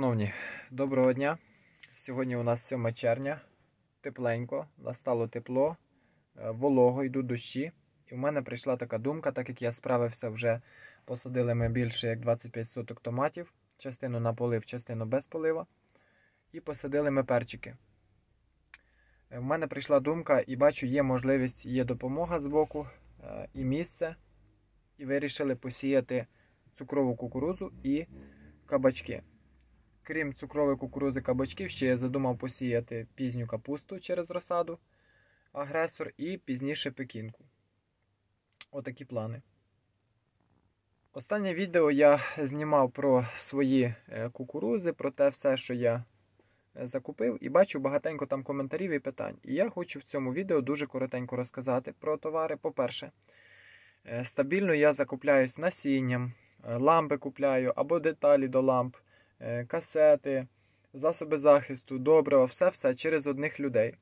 Шановні, доброго дня! Сьогодні у нас 7 червня, тепленько, настало тепло, волого, йдуть дощі. І в мене прийшла така думка, так як я справився вже, посадили ми більше як 25 соток томатів, частину на полив, частину без полива. І посадили ми перчики. В мене прийшла думка і бачу, є можливість, є допомога з боку і місце. І вирішили посіяти цукрову кукурудзу і кабачки. Крім цукрової кукурудзи, кабачків, ще я задумав посіяти пізню капусту через розсаду, агресор і пізніше пекінку. Отакі плани. Останнє відео я знімав про свої кукурудзи, про те все, що я закупив. І бачу багатенько там коментарів і питань. І я хочу в цьому відео дуже коротенько розказати про товари. По-перше, стабільно я закупляюсь насінням, лампи купляю або деталі до ламп, касети, засоби захисту, добрива, все через одних людей.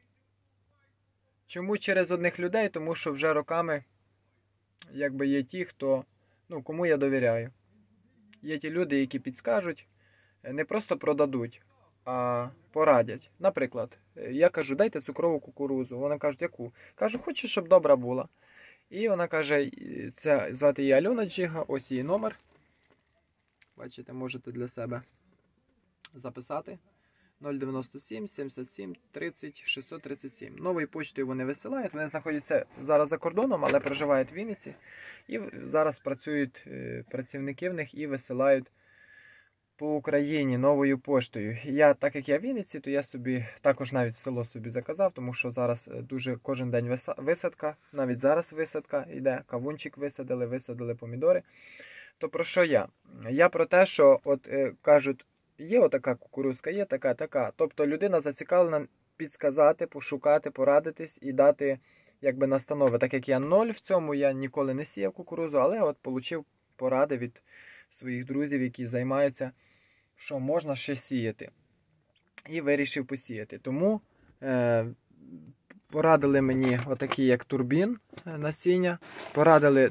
Чому через одних людей? Тому що вже роками якби є ті, кому я довіряю. Є ті люди, які підскажуть, не просто продадуть, а порадять. Наприклад, я кажу, дайте цукрову кукурудзу. Вони кажуть, яку? Кажу, хочу, щоб добра була. І вона каже, це звати її Альона Джига, ось її номер. Бачите, можете для себе записати. 097 77 30 637. Новою почтою вони висилають. Вони знаходяться зараз за кордоном, але проживають в Вінниці. І зараз працюють працівники в них і висилають по Україні новою поштою. Так як я в Вінниці, то я собі також навіть село собі заказав, тому що зараз дуже кожен день висадка. Навіть зараз висадка йде. Кавунчик висадили помідори. То про що я? Я про те, що кажуть, є отака кукурудзка, є така. Тобто людина зацікавлена підсказати, пошукати, порадитись і дати якби настанови. Так як я ноль в цьому, я ніколи не сіяв кукурудзу, але отримав поради від своїх друзів, які займаються, що можна ще сіяти. І вирішив посіяти. Тому порадили мені отакі, як турбін насіння. Порадили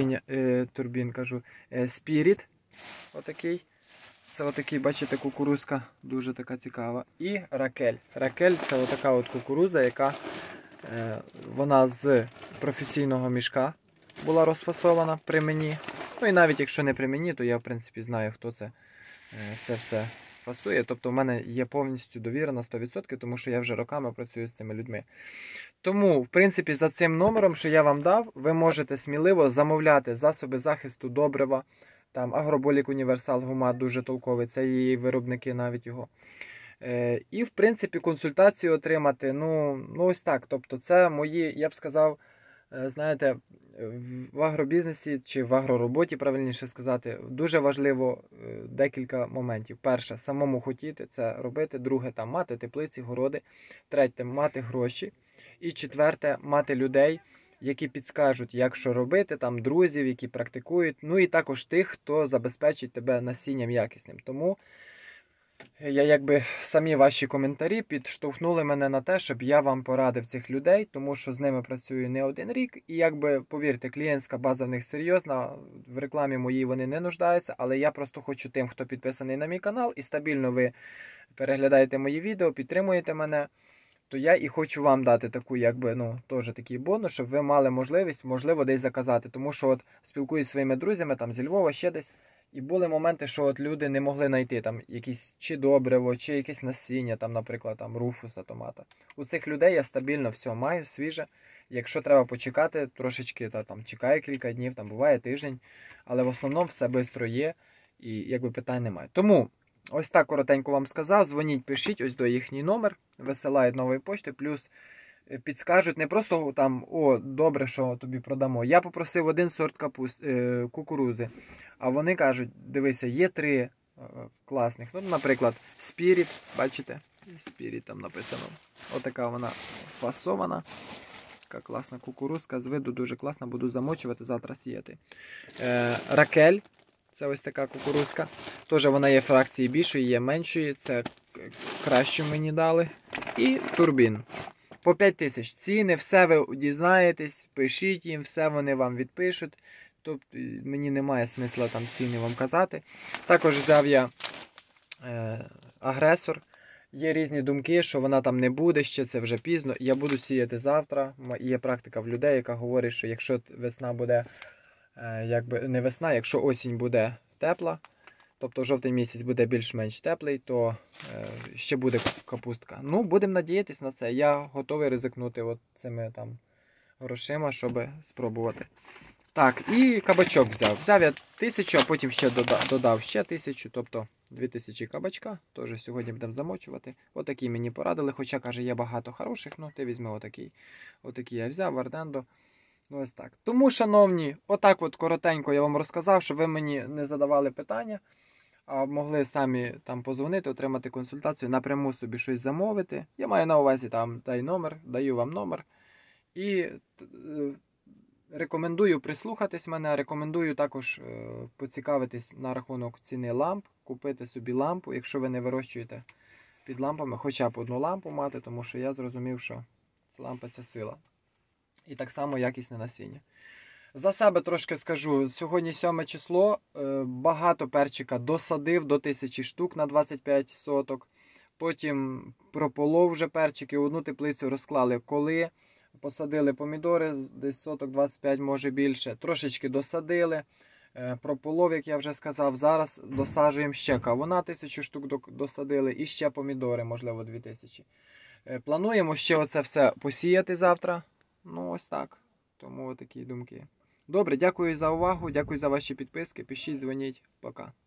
спіріт. Отакий. Це отакий, бачите, кукурудзка, дуже така цікава. І ракель. Ракель це отака от кукурудза, яка вона з професійного мішка була розфасована при мені. Ну і навіть якщо не при мені, то я в принципі знаю, хто це все фасує. Тобто в мене є повністю довіра на 100%, тому що я вже роками працюю з цими людьми. Тому, в принципі, за цим номером, що я вам дав, ви можете сміливо замовляти засоби захисту, добрива, там Агроболік Універсал Гумат дуже толковий, це її виробники навіть його. І, в принципі, консультацію отримати, ось так. Тобто це мої, я б сказав, знаєте, в агробізнесі чи в агророботі, правильніше сказати, дуже важливо декілька моментів. Перше, самому хотіти це робити. Друге, там мати теплиці, городи. Третє, мати гроші. І четверте, мати людей, які підскажуть, як що робити, там друзів, які практикують. Ну і також тих, хто забезпечить тебе насінням якісним. Тому самі ваші коментарі підштовхнули мене на те, щоб я вам порадив цих людей, тому що з ними працюю не один рік. І повірте, клієнтська база в них серйозна, в рекламі моїй вони не нуждаються, але я просто хочу тим, хто підписаний на мій канал і стабільно ви переглядаєте мої відео, підтримуєте мене, то я і хочу вам дати таку, теж такий бонус, щоб ви мали можливість, можливо, десь заказати. Тому що спілкуюсь зі своїми друзями, там зі Львова, ще десь. І були моменти, що люди не могли знайти там якісь чи добриво, чи якесь насіння, там, наприклад, руфуса, томата. У цих людей я стабільно все маю, свіже. Якщо треба почекати трошечки, чекаю кілька днів, там буває тиждень. Але в основному все швидко є і питань немає. Тому ось так коротенько вам сказав. Дзвоніть, пишіть, ось до їхній номер, висилають новою поштою, плюс підскажуть не просто добре, що тобі продамо. Я попросив один сорт кукурудзи, а вони кажуть, дивися, є 3 класних. Наприклад, спіріт, бачите? Спіріт там написано. Отака вона фасована. Така класна кукурудзка, з виду дуже класна, буду замочувати, завтра сіяти. Ракель, це ось така кукурудзка. Теж вона є фракції більшої, є меншої, це кращу мені дали. І турбін. По 5 тисяч ціни, все ви дізнаєтесь, пишіть їм, все вони вам відпишуть. Тобто мені немає смисла там ціни вам казати. Також взяв я агресор. Є різні думки, що вона там не буде, ще це вже пізно. Я буду сіяти завтра. Є практика в людей, яка говорить, що якщо весна буде, якби не весна, якщо осінь буде тепла, тобто жовтень місяць буде більш-менш теплий, то ще буде капустка. Ну, будемо надіятись на це. Я готовий ризикнути от цими там грошима, щоб спробувати. Так, і кабачок взяв. Взяв я 1000, а потім ще додав ще 1000, тобто 2000 кабачка. Теж сьогодні будемо замочувати. Отакий мені порадили, хоча, каже, є багато хороших, ну ти візьми отакий. Отакий я взяв, Ардендо. Ну ось так. Тому, шановні, отак от коротенько я вам розказав, щоб ви мені не задавали питання, а могли самі там позвонити, отримати консультацію, напряму собі щось замовити. Я маю на увазі там даю вам номер. І рекомендую прислухатись мене, рекомендую також поцікавитись на рахунок ціни ламп, купити собі лампу, якщо ви не вирощуєте під лампами, хоча б одну лампу мати, тому що я зрозумів, що лампа – це сила. І так само якісне насіння. За себе трошки скажу, сьогодні 7 число, багато перчика досадив до 1000 штук на 25 соток. Потім прополов вже перчики, одну теплицю розклали коли. Посадили помідори, десь соток 25, може більше. Трошечки досадили. Прополов, як я вже сказав, зараз досаджуємо ще кавуна, 1000 штук досадили і ще помідори, можливо, 2000. Плануємо ще оце все посіяти завтра. Ну, ось так. Тому такі думки. Добре, дякую за увагу, дякую за ваші підписки. Пишіть, дзвоніть. Пока.